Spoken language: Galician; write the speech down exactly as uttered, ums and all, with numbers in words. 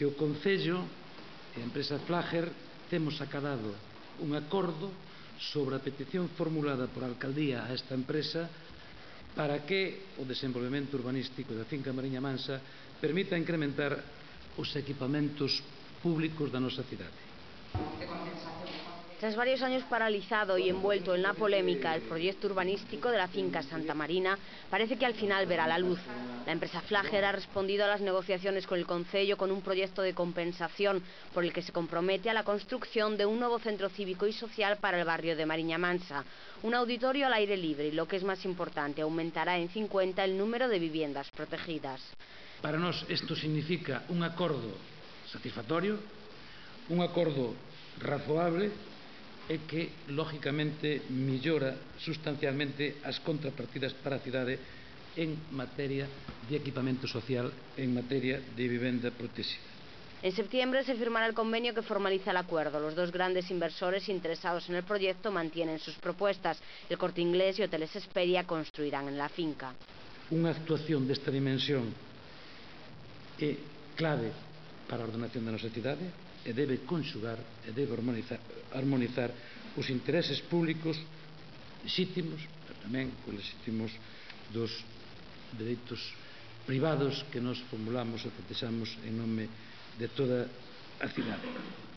que o Concello e a empresa Flagger temos acadado un acordo sobre a petición formulada por a Alcaldía a esta empresa para que o desenvolvemento urbanístico da finca Mariña Mansa permita incrementar os equipamentos públicos da nosa cidade. Tras varios años paralizado y envuelto en la polémica, el proyecto urbanístico de la finca Santa Marina parece que al final verá la luz. La empresa Flagger ha respondido a las negociaciones con el Concello con un proyecto de compensación por el que se compromete a la construcción de un nuevo centro cívico y social para el barrio de Mariña Mansa, un auditorio al aire libre y, lo que es más importante, aumentará en cincuenta el número de viviendas protegidas. Para nós isto significa un acordo satisfactorio, un acordo razoable e que, lógicamente, millora sustancialmente as contrapartidas para a cidade en materia de equipamento social, en materia de vivenda protexida. En septiembre se firmará el convenio que formaliza el acuerdo. Los dos grandes inversores interesados en el proyecto mantienen sus propuestas. El Corte Inglés y Hoteles Hesperia construirán en la finca. Unha actuación desta dimensión é clave para a ordenación da nosa cidade e debe conxugar e debe armonizar, armonizar os intereses públicos lexítimos, pero tamén os lexítimos dos dereitos privados que nos formulamos e protexamos en nome de toda a cidade.